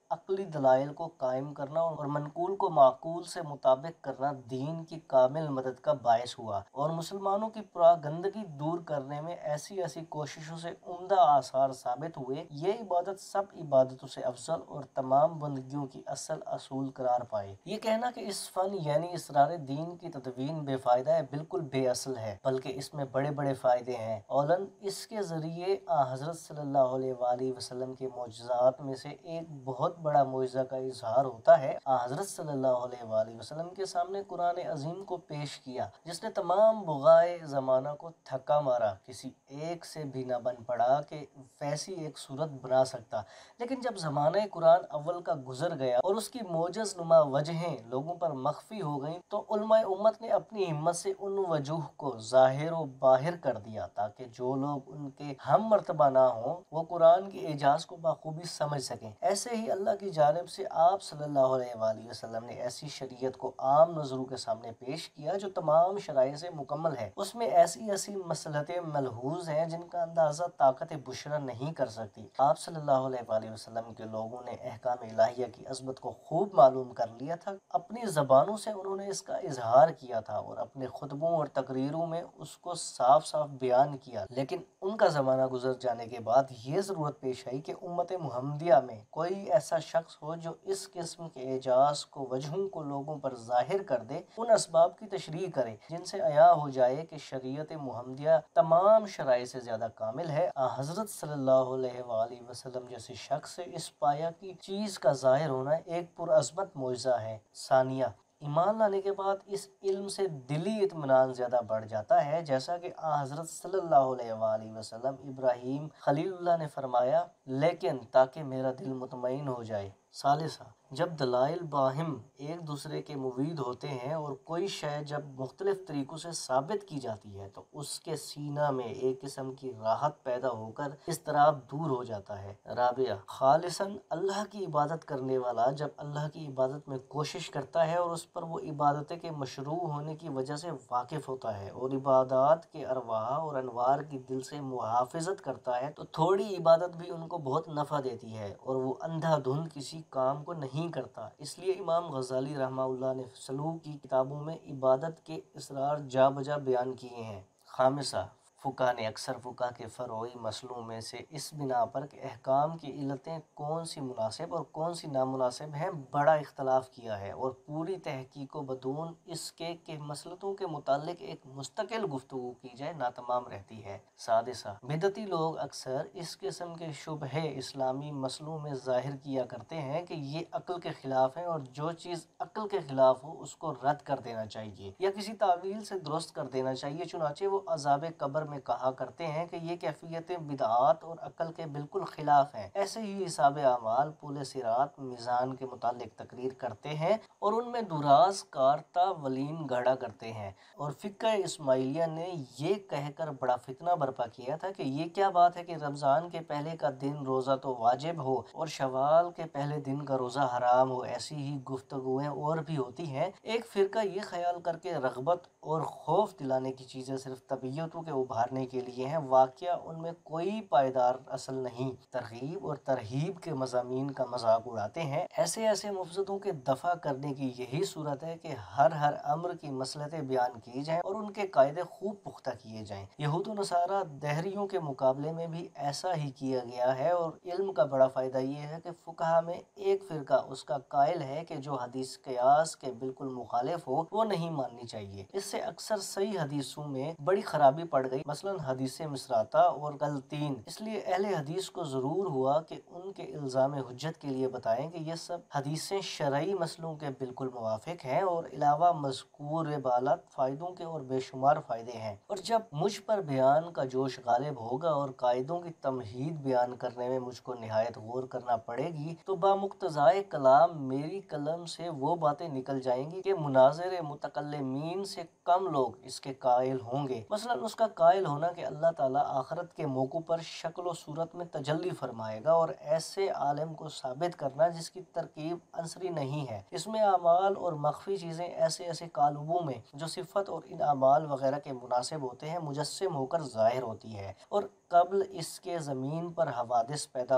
Speaker 1: عقلی دلائل کو قائم کرنا اور منقول کو معقول سے مطابق کرنا دین کی کامل مدد کا باعث ہوا، اور مسلمانوں کی پراگندگی دور کرنے میں ایسی ایسی کوششوں سے عمدہ آثار ثابت ہوئے۔ یہ عبادت سب عبادتوں سے افضل اور تمام بندگیوں کی اصل اصول قرار پائے۔ یہ کہنا کہ اس فن یعنی اسرار دین کی تدوین بے فائدہ ہے بالکل بے اصل ہے، بلکہ اس میں بڑے بڑے فائدے ہیں۔ اولاً اس کے ذریعے آن حضرت صلی اللہ علیہ وآلہ وسلم کے معجزات میں سے ایک بہت بڑا معجزہ کا اظہار ہوتا ہے۔ آن حضرت صلی اللہ علیہ وآلہ وسلم کے سامنے قرآن عظیم کو پیش کیا، جس نے تمام بغائے زمانہ کو تھکا مارا، کسی ایک سے بھی نہ بن پڑا کہ ویسی ایک صورت بنا سکتا۔ لیکن جب زمانہ قرآن اول کا گزر گیا اور اس کی معجز نما وجہیں لوگوں پر مخفی ہو گئیں، تو علماء امت نے اپنی ہمت سے ان وجوہ کو ظاہر و باہر کر دیا تاکہ جو لوگ ان کے ہم مرتبہ نہ ہوں وہ قرآن کے اعجاز کو بخوبی سمجھ سکیں۔ ایسے ہی اللہ کی جانب سے آپ صلی اللہ علیہ وآلہ وسلم نے ایسی شریعت کو عام نظروں کے سامنے پیش کیا جو تمام شرائع سے مکمل ہے۔ اس میں ایسی ایسی مصلحتیں ملحوظ ہیں جن کا اندازہ طاقت بشرا نہیں کر سکتی۔ آپ صلی اللہ علیہ وآلہ وسلم کے لوگوں نے احکام الہیہ کی عظمت کو خوب معلوم کر لیا تھا، اپنی زبانوں سے انہوں نے اس کا اظہار کیا تھا اور اپنے خطبوں اور تقریروں میں اس کو صاف صاف بیان کیا۔ لیکن ان کا زمانہ گزر جانے کے بعد یہ ضرورت پیش آئی کہ امت محمدیہ میں کوئی ایسا شخص ہو جو اس قسم کے اعجاز کو وجہوں کو لوگوں پر ظاہر کر دے، ان اسباب کی تشریح کرے جن سے عیاں ہو جائے کہ شریعت محمدیہ تمام شرائع سے زیادہ کامل ہے۔ آن حضرت صلی اللہ علیہ وآلہ وسلم جیسے شخص سے اس پایا کی چیز کا ظاہر ہونا ایک پرعظمت معجزہ ہے۔ ثانیہ، ایمان لانے کے بعد اس علم سے دلی اطمینان زیادہ بڑھ جاتا ہے، جیسا کہ آن حضرت صلی اللہ علیہ وآلہ وسلم ابراہیم خلیل اللہ نے فرمایا، لیکن تاکہ میرا دل مطمئن ہو جائے۔ ثالثہ، جب دلائل باہم ایک دوسرے کے مفید ہوتے ہیں اور کوئی شے جب مختلف طریقوں سے ثابت کی جاتی ہے تو اس کے سینہ میں ایک قسم کی راحت پیدا ہو کر اضطراب دور ہو جاتا ہے۔ رابعہ، خالصاً اللہ کی عبادت کرنے والا جب اللہ کی عبادت میں کوشش کرتا ہے اور اس پر وہ عبادت کے مشروع ہونے کی وجہ سے واقف ہوتا ہے اور عبادات کے ارواح اور انوار کی دل سے محافظت کرتا ہے، تو تھوڑی عبادت بھی ان کو بہت نفع دیتی ہے اور وہ اندھا دھند کسی کام کو نہیں کرتا۔ اس لیے امام غزالی رحمہ اللہ نے سلوک کی کتابوں میں عبادت کے اسرار جا بجا بیان کیے ہیں۔ خامسہ، فقہ نے اکثر فقہ کے فروعی مسئلوں میں سے اس بنا پر کہ احکام کی علتیں کون سی مناسب اور کون سی نامناسب ہیں بڑا اختلاف کیا ہے، اور پوری تحقیق و بدون اس کے کہ مسلطوں کے متعلق ایک مستقل گفتگو کی جائے ناتمام رہتی ہے۔ سادسہ، بدعتی لوگ اکثر اس قسم کے شبہ اسلامی مسئلوں میں ظاہر کیا کرتے ہیں کہ یہ عقل کے خلاف ہیں اور جو چیز عقل کے خلاف ہو اس کو رد کر دینا چاہیے یا کسی تعویل سے درست کر دینا چاہیے، چنانچہ وہ عذاب قبر میں کہا کرتے ہیں کہ یہ کیفیتیں بدعات اور عقل کے بالکل خلاف ہیں۔ ایسے ہی حساب اعمال، پول صراط، میزان کے متعلق تقریر کرتے ہیں اور ان میں دراز کارتا ولین گھڑا کرتے ہیں، اور فقہ اسماعیلیہ نے یہ کہہ کر بڑا فتنہ برپا کیا تھا کہ یہ کیا بات ہے کہ رمضان کے پہلے کا دن روزہ تو واجب ہو اور شوال کے پہلے دن کا روزہ حرام ہو۔ ایسی ہی گفتگویں اور بھی ہوتی ہیں۔ ایک فرقہ یہ خیال کر کے رغبت اور خوف دلانے کی چیزیں صرف طبیعتوں کے ابھارنے کے لیے ہیں، واقعہ ان میں کوئی پائیدار اصل نہیں، ترغیب اور ترہیب کے مضامین کا مذاق اڑاتے ہیں۔ ایسے ایسے مفسدوں کے دفع کرنے کی یہی صورت ہے کہ ہر ہر امر کی مصلحتیں بیان کی جائیں اور ان کے قاعدے خوب پختہ کیے جائیں۔ یہود و نصارہ دہریوں کے مقابلے میں بھی ایسا ہی کیا گیا ہے، اور علم کا بڑا فائدہ یہ ہے کہ فقہا میں ایک فرقہ اس کا قائل ہے کہ جو حدیث قیاس کے بالکل مخالف ہو وہ نہیں ماننی چاہیے۔ اس سے اکثر صحیح حدیثوں میں بڑی خرابی پڑ گئی، مثلا حدیث مصراتا اور غلطین۔ اس لیے اہل حدیث کو ضرور ہوا کہ ان کے الزام حجت کے لیے بتائیں کہ یہ سب حدیثیں شرعی مسئلوں کے بالکل موافق ہیں اور علاوہ مذکور بالا فائدوں کے اور بے شمار فائدے ہیں، اور جب مجھ پر بیان کا جوش غالب ہوگا اور قاعدوں کی تمہید بیان کرنے میں مجھ کو نہایت غور کرنا پڑے گی تو بامقتضائے کلام میری قلم سے وہ باتیں نکل جائیں گی کہ مناظر متکلمین سے کم لوگ اس کے قائل ہوں گے۔ مثلا اس کا قائل ہونا کہ اللہ تعالیٰ آخرت کے موقع پر شکل و صورت میں تجلی فرمائے گا، اور ایسے عالم کو ثابت کرنا جس کی ترکیب عنصری نہیں ہے۔ اس میں اعمال اور مخفی چیزیں ایسے ایسے قالبوں میں جو صفت اور ان اعمال وغیرہ کے مناسب ہوتے ہیں مجسم ہو کر ظاہر ہوتی ہے، اور قبل اس کے زمین پر حوادث پیدا ہوں گے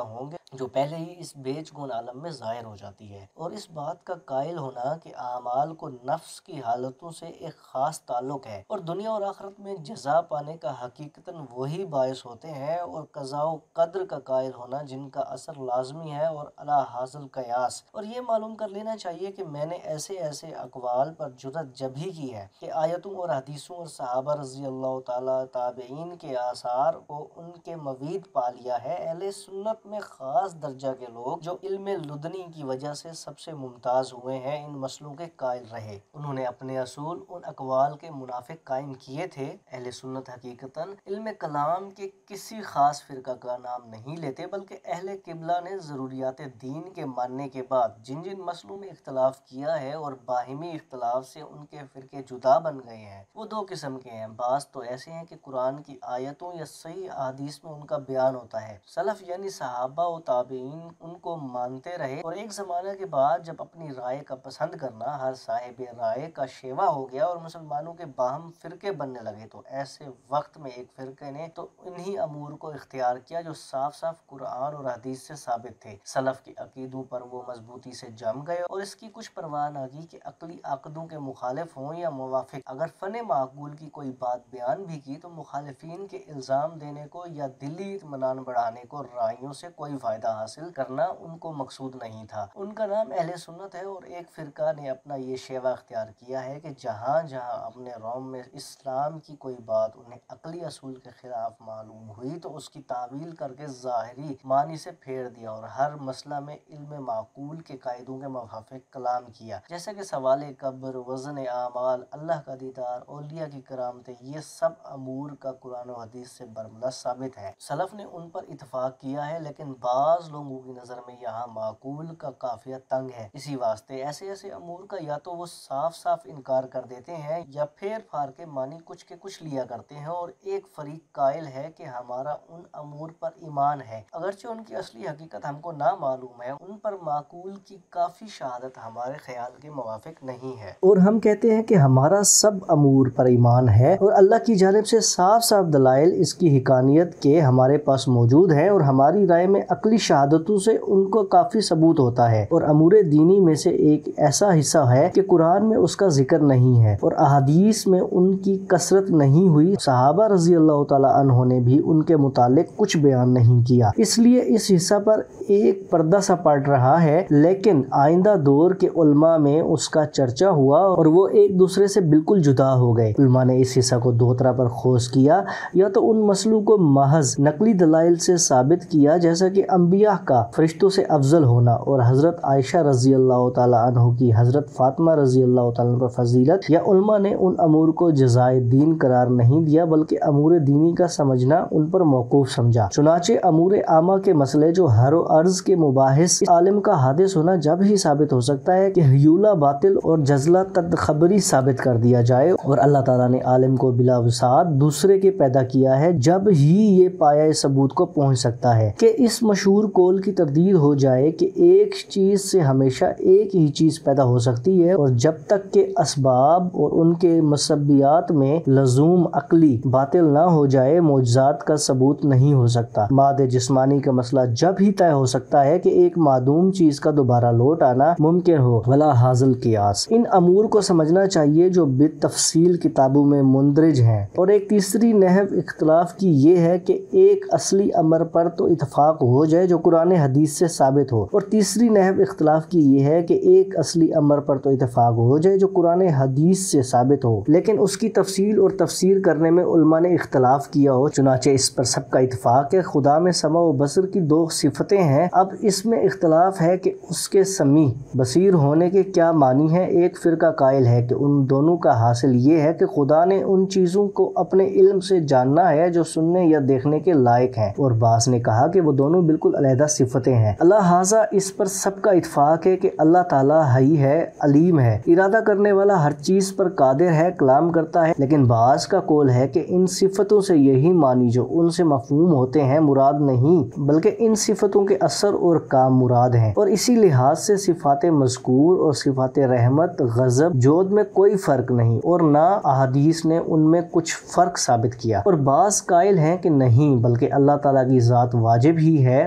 Speaker 1: جو پہلے ہی اس بیچ گون عالم میں ظاہر ہو جاتی ہے، اور اس بات کا قائل ہونا کہ اعمال کو نفس کی حالتوں سے ایک خاص تعلق ہے اور دنیا اور آخرت میں جزا پانے کا حقیقتاً وہی باعث ہوتے ہیں، اور قضاء و قدر کا قائل ہونا جن کا اثر لازمی ہے اور علی حاصل قیاس۔ اور یہ معلوم کر لینا چاہیے کہ میں نے ایسے ایسے اقوال پر جرأت جب ہی کی ہے کہ آیتوں اور حدیثوں اور صحابہ رضی اللہ تعالیٰ تابعین کے آثار کو ان کے موید پا لیا ہے۔ اہل سنت میں خاص درجہ کے لوگ جو علم لدنی کی وجہ سے سب سے ممتاز ہوئے ہیں ان مسئلوں کے قائل رہے۔ انہوں نے اپنے اصول ان اقوال کے منافق قائم کیے تھے۔ اہل سنت حقیقتاً علم کلام کے کسی خاص فرقہ کا نام نہیں لیتے، بلکہ اہل قبلہ نے ضروریات دین کے ماننے کے بعد جن جن مسئلوں میں اختلاف کیا ہے اور باہمی اختلاف سے ان کے فرقے جدا بن گئے ہیں وہ دو قسم کے ہیں۔ بعض تو ایسے ہیں کہ قرآن کی آیتوں یا صحیح احادیث میں ان کا بیان ہوتا ہے، سلف یعنی صحابہ و تابعین ان کو مانتے رہے، اور ایک زمانہ کے بعد جب اپنی رائے کا پسند کرنا ہر صاحب رائے کا شیوا ہو گیا اور مسلمانوں کے باہم فرقے بننے لگے، تو ایسے وقت میں ایک فرقے نے تو انہی امور کو اختیار کیا جو صاف صاف قرآن اور حدیث سے ثابت تھے۔ سلف کے عقیدوں پر وہ مضبوطی سے جم گئے اور اس کی کچھ پرواہ نہ کی کہ عقلی عقدوں کے مخالف ہوں یا موافق۔ اگر فن معقول کی کوئی بات بیان بھی کی تو مخالفین کے الزام دینے کو یا دلی اطمینان بڑھانے کو رائیوں سے کوئی فائدہ حاصل کرنا ان کو مقصود نہیں تھا۔ ان کا نام اہل سنت ہے، اور ایک فرقہ نے اپنا یہ شیوا اختیار کیا ہے کہ جہاں جہاں اپنے روم میں اسلام کی کوئی بات انہیں عقلی اصول کے خلاف معلوم ہوئی تو اس کی تعویل کر کے ظاہری معنی سے پھیر دیا، اور ہر مسئلہ میں علم معقول کے قاعدوں کے موافق کلام کیا، جیسے کہ سوال قبر، وزن اعمال، اللہ کا دیدار، اولیاء کی کرامتیں، یہ سب امور کا قرآن و حدیث سے برملا ثابت ہے۔ سلف نے ان پر اتفاق کیا ہے، لیکن بعض لوگوں کی نظر میں یہاں معقول کا قافیہ تنگ ہے، اسی واسطے ایسے ایسے امور کا یا تو وہ صاف صاف انکار کر دیتے ہیں یا پھیر پھار کے معنی کچھ کے کچھ لیا کرتے ہیں، اور ایک فریق قائل ہے کہ ہمارا ان امور پر ایمان ہے، اگرچہ ان کی اصلی حقیقت ہم کو نہ معلوم ہے، ان پر معقول کی کافی شہادت ہمارے خیال کے موافق نہیں ہے، اور ہم کہتے ہیں کہ ہمارا سب امور پر ایمان ہے، اور اللہ کی جانب سے صاف صاف دلائل اس کی حقانیت کے ہمارے پاس موجود ہیں، اور ہماری رائے میں عقلی شہادتوں سے ان کو کافی ثبوت ہوتا ہے، اور امور دینی میں سے ایک ایسا حصہ ہے کہ قرآن میں اس کا ذکر نہیں ہے اور احادیث میں ان کی کثرت نہیں ہوئی۔ صحابہ رضی اللہ تعالیٰ عنہ نے بھی ان کے متعلق کچھ بیان نہیں کیا، اس لیے اس حصہ پر ایک پردہ سا پڑ رہا ہے، لیکن آئندہ دور کے علماء میں اس کا چرچا ہوا اور وہ ایک دوسرے سے بالکل جدا ہو گئے۔ علماء نے اس حصہ کو دو طرح پر خوض کیا، یا تو ان مسئلوں کو محض نقلی دلائل سے ثابت کیا جیسا کہ انبیاء کا فرشتوں سے افضل ہونا اور حضرت عائشہ رضی اللہ تعالیٰ عنہ کی حضرت فاطمہ رضی اللہ تعالیٰ عنہ پر فضیلت، یا علماء نے ان امور کو جزائے دین قرار نہیں دیا بلکہ امور دینی کا سمجھنا ان پر موقوف سمجھا۔ چنانچہ امور عامہ کے مسئلے جو ہر و عرض کے مباحث عالم کا حادث ہونا جب ہی ثابت ہو سکتا ہے کہ ہیولہ باطل اور جزلہ تدخبری ثابت کر دیا جائے، اور اللہ تعالیٰ نے عالم کو بلا وسعت دوسرے کے پیدا کیا ہے، جب ہی یہ پایہ ثبوت کو پہنچ سکتا ہے کہ اس مشہور قول کی تردید ہو جائے کہ ایک چیز سے ہمیشہ ایک ہی چیز پیدا ہو سکتی ہے، اور جب تک کہ اسباب اور ان کے مسببیات میں لزوم عقلی باطل نہ ہو جائے معجزات کا ثبوت نہیں ہو سکتا۔ مادہ جسمانی کا مسئلہ جب ہی طے ہو سکتا ہے کہ ایک معدوم چیز کا دوبارہ لوٹ آنا ممکن ہو، ولا حاصل قیاس۔ ان امور کو سمجھنا چاہیے جو بالتفصیل کتابوں میں مندرج ہیں۔ اور ایک تیسری نحو اختلاف کی یہ ہے کہ ایک اصلی امر پر تو اتفاق ہو جائے جو قرآن حدیث سے ثابت ہو، اور تیسری نحو اختلاف کی یہ ہے کہ ایک اصلی امر پر تو اتفاق ہو جائے جو قرآن حدیث سے ثابت ہو لیکن اس کی تفصیل اور تفسیر کرنے میں علماء نے اختلاف کیا ہو۔ چنانچہ اس پر سب کا اتفاق ہے خدا میں سمع و بصر کی دو صفتیں ہیں، اب اس میں اختلاف ہے کہ اس کے سمیع بصیر ہونے کے کیا معنی ہیں۔ ایک فرقہ قائل ہے کہ ان دونوں کا حاصل یہ ہے کہ خدا نے ان چیزوں کو اپنے علم سے جاننا ہے جو سننے یا دیکھنے کے لائق ہیں، اور بعض نے کہا کہ وہ دونوں بالکل علیحدہ صفتیں ہیں۔ لہٰذا اس پر سب کا اتفاق ہے کہ اللہ تعالیٰ حی ہے، علیم ہے، ارادہ کرنے والا، ہر چیز پر قادر ہے، کلام کرتا ہے، لیکن بعض کا قول ہے کہ ان صفتوں سے یہی معنی جو ان سے مفہوم ہوتے ہیں مراد نہیں، بلکہ ان صفتوں کے اثر اور کام مراد ہیں، اور اسی لحاظ سے صفات مذکور اور صفات رحمت، غضب، جود میں کوئی فرق نہیں، اور نہ احادیث نے ان میں کچھ فرق ثابت کیا۔ اور بعض قائل ہیں کہ نہیں، بلکہ اللہ تعالیٰ کی ذات واجب ہی ہے،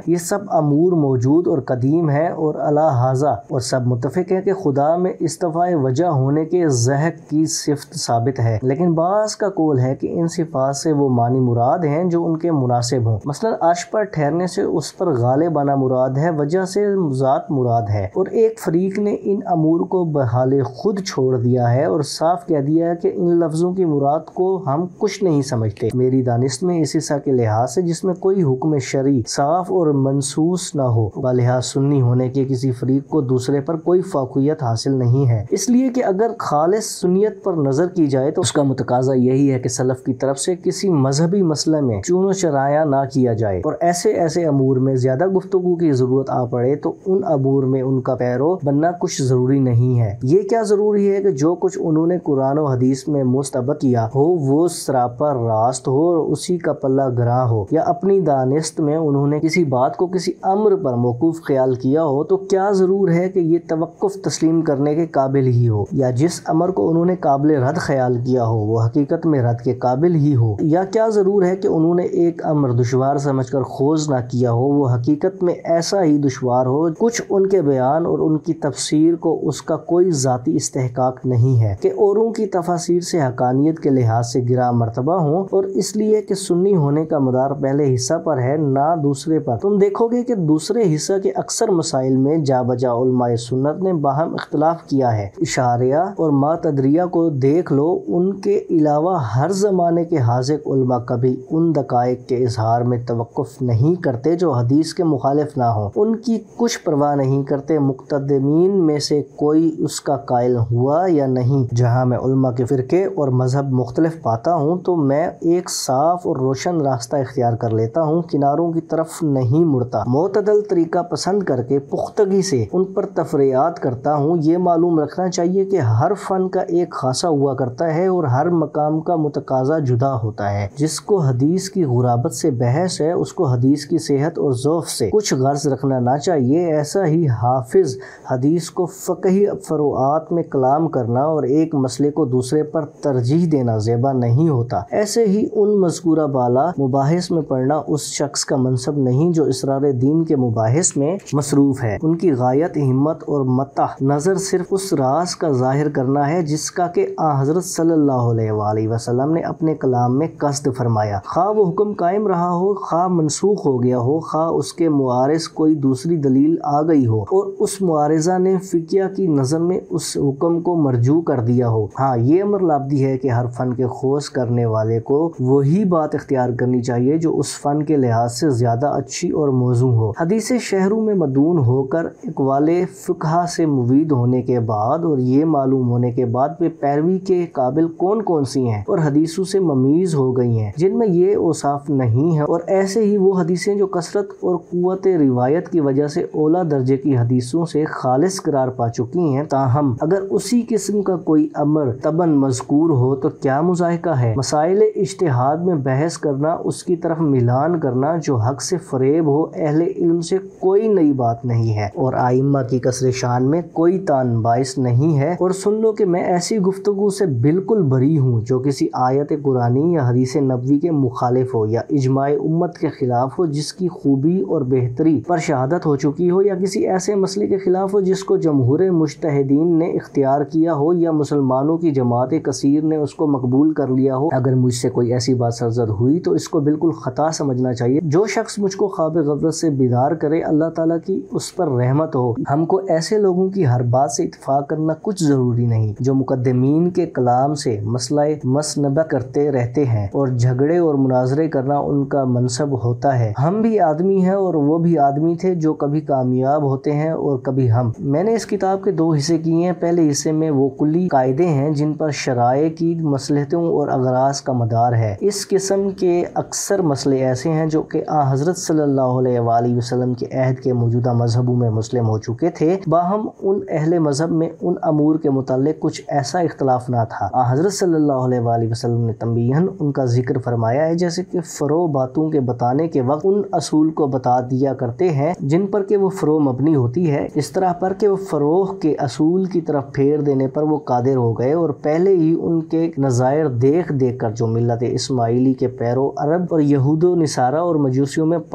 Speaker 1: یہ سب امور موجود اور قدیم ہیں اور اعلیٰ حاضہ اور سب متفق ہیں کہ خدا میں استفاء وجہ ہونے کے ذہق کی صفت ثابت ہے، لیکن بعض کا قول ہے کہ ان صفات سے وہ معنی مراد ہیں جو ان کے مناسب ہوں۔ مثلا عرش پر ٹھہرنے سے اس پر غالبانہ مراد ہے، وجہ سے ذات مراد ہے، اور ایک فریق نے ان امور کو بحال خود چھوڑ دیا ہے اور صاف کہہ دیا ہے کہ ان لفظوں کی مراد کو ہم کچھ نہیں سمجھتے۔ میری دانست میں اس حصہ کے لحاظ سے جس میں کوئی حکم شرعی صاف اور منصوص نہ ہو، بلحاظ سنی ہونے کے کسی فریق کو دوسرے پر کوئی فوقیت حاصل نہیں ہے، اس لیے کہ اگر خالص سنیت پر نظر کی جائے تو اس کا متقاضا یہی ہے کہ سلف کی طرف سے کسی مذہبی مسئلے میں چون و چرایاں نہ کیا جائے، اور ایسے ایسے امور میں زیادہ گفتگو کی ضرورت آ پڑے تو ان امور میں ان کا پیرو بننا کچھ ضروری نہیں ہے۔ یہ کیا ضروری ہے کہ جو کچھ انہوں نے قرآن و حدیث میں مستبد کیا ہو وہ سراپا راست ہو اور اسی کا پلہ گراں ہو، یا اپنی دانست میں انہوں نے کسی بات کو کسی امر پر موقوف خیال کیا ہو تو کیا ضرور ہے کہ یہ توقف تسلیم کرنے کے قابل ہی ہو، یا جس امر کو انہوں نے قابل رد خیال کیا ہو وہ حقیقت میں رد کے قابل ہی ہو، یا کیا ضرور ہے کہ انہوں نے ایک امر دشوار سمجھ کر خوض نہ کیا ہو وہ حقیقت میں ایسا ہی دشوار ہو۔ کچھ ان کے بیان اور ان کی تفسیر کو اس کا کوئی ذاتی استحقاق نہیں ہے کہ اوروں کی تفاسیر سے حقانیت کے لحاظ سے گراں مرتبہ ہوں، اور اس لیے کہ سنی ہونے کا مدار پہلے حصہ پر ہے نہ دوسرے پر۔ تم دیکھو گے کہ دوسرے حصہ کے اکثر مسائل میں جا بجا علماء سنت نے باہم اختلاف کیا ہے۔ اشاریہ اور ماتدریہ کو دیکھ لو، ان کے علاوہ ہر زمانے کے حاذق علماء کبھی ان دقائق کے اظہار میں توقف نہیں کرتے جو حدیث کے مخالف نہ ہوں، ان کی کچھ پرواہ نہیں کرتے مقتدمین میں سے کوئی اس کا قائل ہوا یا نہیں۔ جہاں میں علماء کے فرقے اور مذہب مختلف پاتا ہوں تو میں ایک صاف اور روشن راستہ اختیار کر لیتا ہوں، کناروں کی طرف نہیں مڑتا، معتدل طریقہ پسند کر کے پختگی سے ان پر تفریعات کرتا ہوں۔ یہ معلوم رکھنا چاہیے کہ ہر فن کا ایک خاصہ ہوا کرتا ہے اور ہر مقام کا متقاضا جدا ہوتا ہے۔ جس کو حدیث کی غرابت سے بحث ہے اس کو حدیث کی صحت اور ذوق سے کچھ غرض رکھنا نہ چاہیے۔ ایسا ہی حافظ حدیث کو فقہی فروعات میں کلام کرنا اور ایک مسئلے کو دوسرے پر ترجیح دینا زیبا نہیں ہوتا۔ ایسے ہی ان مذکورہ بالا مباحث میں پڑھنا اس شخص کا منصب نہیں جو اسرار دین کے مباحث میں مصروف ہے۔ ان کی غایت ہمت اور متع نظر صرف اس راز کا ظاہر کرنا ہے جس کا کہ آن حضرت صلی اللہ علیہ وآلہ وسلم نے اپنے کلام میں قصد فرمایا، خواہ وہ حکم قائم رہا ہو، خواہ منسوخ ہو گیا ہو، خواہ اس کے معارض کوئی دوسری دلیل آ گئی ہو اور اس معارضہ نے فقیہ کی نظر میں اس حکم کو مرجوع کر دیا ہو۔ ہاں یہ امر لابدی ہے کہ ہر فن کے خوض کرنے والے کو وہی بات اختیار کرنی چاہیے جو اس فن کے لحاظ سے زیادہ اچھی اور موزوں ہو۔ حدیث شہروں میں مدون ہو کر اقوال فقہا سے مفید ہونے کے بعد اور یہ معلوم ہونے کے بعد پہ پیروی کے قابل کون کون سی ہیں اور حدیثوں سے ممیز ہو گئی ہیں جن میں یہ اوصاف نہیں ہے، اور ایسے ہی وہ حدیثیں جو کثرت اور قوت روایت کی وجہ سے اولا درجے کی حدیثوں سے خالص قرار پا چکی ہیں، تاہم اگر اسی قسم کا کوئی امر طبعاً مذکور ہو تو کیا مذائقہ ہے۔ مسائل اجتہاد میں بحث کرنا، اس کی طرف ملان کرنا جو حق سے فریب ہو، اہل علم سے کوئی نئی بات نہیں ہے اور ائمہ کی کسر شان میں کوئی تان باعث نہیں ہے۔ اور سن لو کہ میں ایسی گفتگو سے بالکل بری ہوں جو کسی آیت قرآنی یا حدیث نبوی کے مخالف ہو یا اجماع امت کے خلاف ہو جس کی خوبی اور بہتری پر شہادت ہو چکی ہو، یا کسی ایسے مسئلے کے خلاف ہو جس کو جمہور مجتہدین نے اختیار کیا ہو یا مسلمانوں کی جماعت کثیر نے اس کو مقبول کر لیا ہو۔ اگر مجھ سے کوئی ایسی بات سرزد ہوئی تو اس کو بالکل خطا سمجھنا چاہیے۔ جو شخص مجھ کو خواب غفلت سے بیدار کرے، اللہ تعالیٰ کی اس پر رحمت ہو۔ ہم کو ایسے لوگوں کی ہر بات سے اتفاق کرنا کچھ ضروری نہیں جو مقدمین کے کلام سے مسئلہ مسنبت کرتے رہتے ہیں اور جھگڑے اور مناظرے کرنا ان کا منصب ہوتا ہے۔ ہم بھی آدمی ہیں اور وہ بھی آدمی تھے جو کبھی کامیاب ہوتے ہیں اور کبھی ہم۔ میں نے اس کتاب کے دو حصے کیے ہیں۔ پہلے حصے میں وہ کلی قاعدے ہیں جن پر شرائع کی مصلحتوں اور اغراض کا مدار ہے۔ اس قسم کے اکثر مسئلے ایسے ہیں جو کہ آن حضرت صلی اللہ علیہ وآلہ وسلم کے عہد کے موجودہ مذہبوں میں مسلم ہو چکے تھے، باہم ان اہل مذہب میں ان امور کے متعلق کچھ ایسا اختلاف نہ تھا۔ آن حضرت صلی اللہ علیہ وآلہ وسلم نے تنبیہاً ان کا ذکر فرمایا ہے، جیسے کہ فرو باتوں کے بتانے کے وقت ان اصول کو بتا دیا کرتے ہیں جن پر کہ وہ فرو مبنی ہوتی ہے، اس طرح پر کہ وہ فروغ کے اصول کی طرف پھیر دینے پر وہ قادر ہو گئے اور پہلے ہی ان کے نظائر دیکھ دیکھ کر جو ملت اسماعیلی کے پیرو عرب اور یہود و نصارہ اور مجوسیوں میں پائے جاتے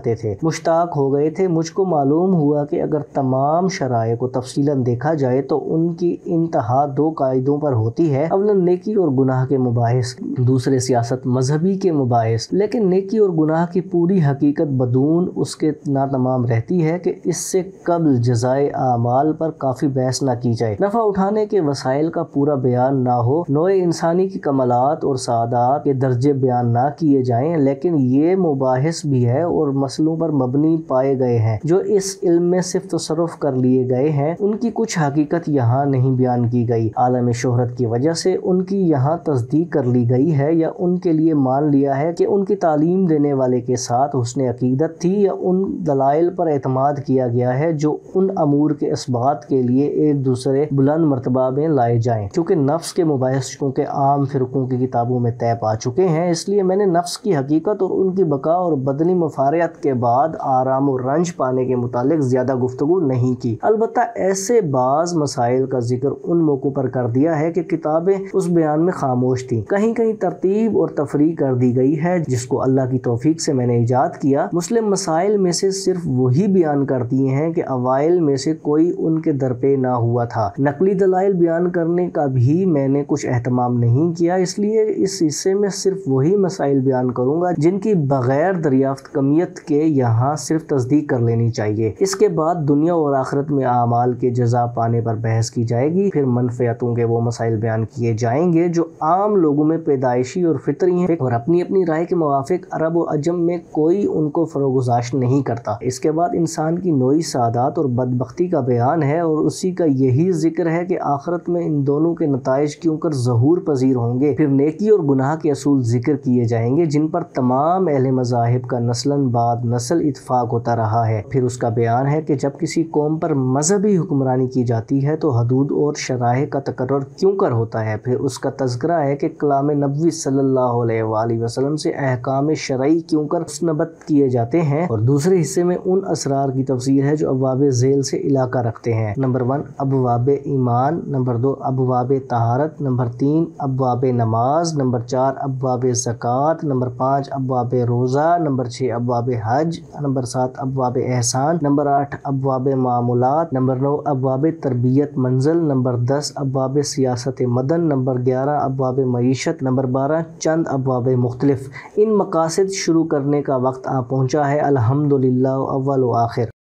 Speaker 1: چاہتے تھے، مشتاق ہو گئے تھے۔ مجھ کو معلوم ہوا کہ اگر تمام شرائع کو تفصیلاً دیکھا جائے تو ان کی انتہا دو قاعدوں پر ہوتی ہے، اولاً نیکی اور گناہ کے مباحث، دوسرے سیاست مذہبی کے مباحث۔ لیکن نیکی اور گناہ کی پوری حقیقت بدون اس کے ناتمام رہتی ہے کہ اس سے قبل جزائے اعمال پر کافی بحث نہ کی جائے، نفع اٹھانے کے وسائل کا پورا بیان نہ ہو، نوع انسانی کی کمالات اور سعادات کے درجے بیان نہ کیے جائیں، لیکن یہ مباحث بھی ہے اور مسئلوں پر مبنی پائے گئے ہیں جو اس علم میں صرف تصرف کر لیے گئے ہیں، ان کی کچھ حقیقت یہاں نہیں بیان کی گئی۔ عالم شہرت کی وجہ سے ان کی یہاں تصدیق کر لی گئی ہے یا ان کے لیے مان لیا ہے کہ ان کی تعلیم دینے والے کے ساتھ حسن عقیدت تھی، یا ان دلائل پر اعتماد کیا گیا ہے جو ان امور کے اثبات کے لیے ایک دوسرے بلند مرتبہ میں لائے جائیں۔ کیونکہ نفس کے مباحث چونکہ عام فرقوں کی کتابوں میں طے پا چکے ہیں، اس لیے میں نے نفس کی حقیقت اور ان کی بقا اور بدنی مفارقت کے بعد آرام و رنج پانے کے متعلق زیادہ گفتگو نہیں کی۔ البتہ ایسے بعض مسائل کا ذکر ان موقعوں پر کر دیا ہے کہ کتابیں اس بیان میں خاموش تھیں۔ کہیں کہیں ترتیب اور تفریح کر دی گئی ہے جس کو اللہ کی توفیق سے میں نے ایجاد کیا۔ مسلم مسائل میں سے صرف وہی بیان کر دیے ہیں کہ اوائل میں سے کوئی ان کے درپے نہ ہوا تھا۔ نقلی دلائل بیان کرنے کا بھی میں نے کچھ اہتمام نہیں کیا، اس لیے اس حصے میں صرف وہی مسائل بیان کروں گا جن کی بغیر دریافت کمیت کے یہاں صرف تصدیق کر لینی چاہیے۔ اس کے بعد دنیا اور آخرت میں اعمال کے جزا پانے پر بحث کی جائے گی، پھر منفعتوں کے وہ مسائل بیان کیے جائیں گے جو عام لوگوں میں پیدائشی اور فطری ہیں اور اپنی اپنی رائے کے موافق عرب و عجم میں کوئی ان کو فروگزاشت نہیں کرتا۔ اس کے بعد انسان کی نوعی سعادت اور بدبختی کا بیان ہے اور اسی کا یہی ذکر ہے کہ آخرت میں ان دونوں کے نتائج کیوں کر ظہور پذیر ہوں گے۔ پھر نیکی اور گناہ کے اصول ذکر کیے جائیں گے جن پر تمام اہل مذاہب کا نسلاً بعد نسل اتفاق ہوتا رہا ہے۔ پھر اس کا بیان ہے کہ جب کسی قوم پر مذہبی حکمرانی کی جاتی ہے تو حدود اور شرائع کا تقرر کیوں کر ہوتا ہے۔ پھر اس کا تذکرہ ہے کہ کلام نبوی صلی اللہ علیہ وآلہ وسلم سے احکام شرعی کیوں کر مستنبط کیے جاتے ہیں، اور دوسرے حصے میں ان اسرار کی تفسیر ہے جو ابواب ذیل سے علاقہ رکھتے ہیں۔ نمبر ون ابواب ایمان، نمبر دو ابواب طہارت، نمبر تین ابواب نماز، نمبر چار ابواب زکوٰۃ، نمبر پانچ ابواب روزہ، نمبر چھ ابواب حج، نمبر سات ابواب احسان، نمبر آٹھ ابواب معاملات، نمبر نو ابواب تربیت منزل، نمبر دس ابواب سیاست مدن، نمبر گیارہ ابواب معیشت، نمبر بارہ چند ابواب مختلف۔ ان مقاصد شروع کرنے کا وقت آ پہنچا ہے، الحمدللہ اول و آخر۔